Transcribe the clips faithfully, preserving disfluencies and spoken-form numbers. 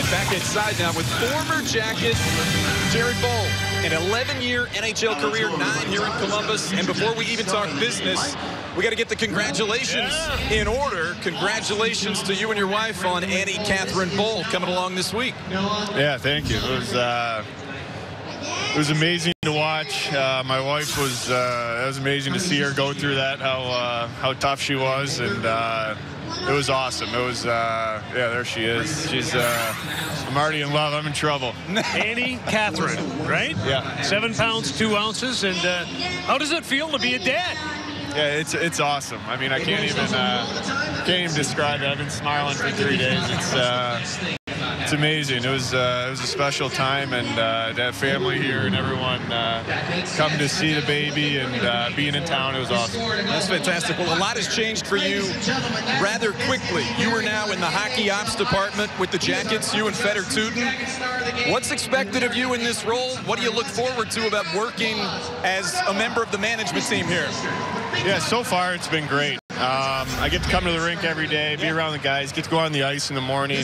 back inside now with former Jacket Jared Boll. An eleven-year N H L career, nine here in Columbus. And before we even talk business, we got to get the congratulations in order. Congratulations to you and your wife on Annie Catherine Boll coming along this week. Yeah, thank you. It was uh, it was amazing to watch. Uh, my wife was uh, it was amazing to see her go through that. How uh, how tough she was, and uh, it was awesome. It was uh, yeah, there she is. She's uh, I'm already in love. I'm in trouble. Annie Catherine, right? Yeah. Seven pounds two ounces, and uh, how does it feel to be a dad? Yeah, it's it's awesome. I mean, I can't even uh, can't even describe it. I've been smiling for three days. It's uh, it's amazing. It was uh, it was a special time, and uh, to have family here and everyone uh, come to see the baby and uh, being in town. It was awesome. That's fantastic. Well, a lot has changed for you rather quickly. You are now in the hockey ops department with the Jackets. You and Feder Tooten. What's expected of you in this role? What do you look forward to about working as a member of the management team here? Yeah, so far it's been great. Um, I get to come to the rink every day, be around the guys, get to go on the ice in the morning,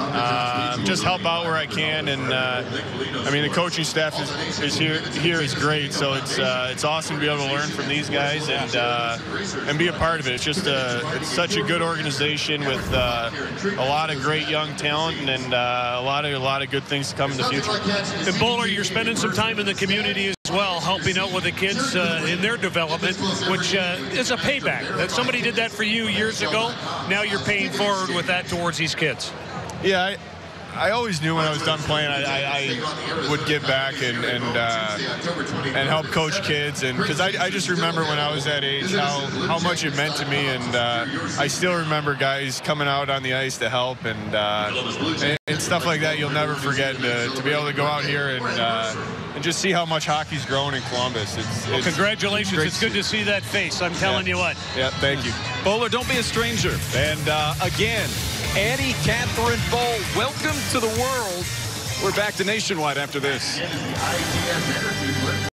uh, just help out where I can. And uh, I mean, the coaching staff is, is here here is great. So it's uh, it's awesome to be able to learn from these guys and uh, and be a part of it. It's just a, it's such a good organization with uh, a lot of great young talent and uh, a lot of a lot of good things to come in the future. And Bowler, you're spending some time in the community as well, helping out with the kids uh, in their development, which uh, is a payback. That somebody did that for you years ago. Now you're paying forward with that towards these kids. Yeah, I, I always knew when I was done playing I, I, I would give back and and, uh, and help coach kids, and because I, I just remember when I was that age how, how much it meant to me, and uh, I still remember guys coming out on the ice to help, and uh, and, and stuff like that you'll never forget. To, to be able to go out here and uh, and just see how much hockey's grown in Columbus. It's, Well, it's congratulations. It's good to see that face. I'm telling yeah. you what. Yeah, thank you. Bowler, don't be a stranger. And uh, again, Annie Catherine Boll, welcome to the world. We're back to Nationwide after this.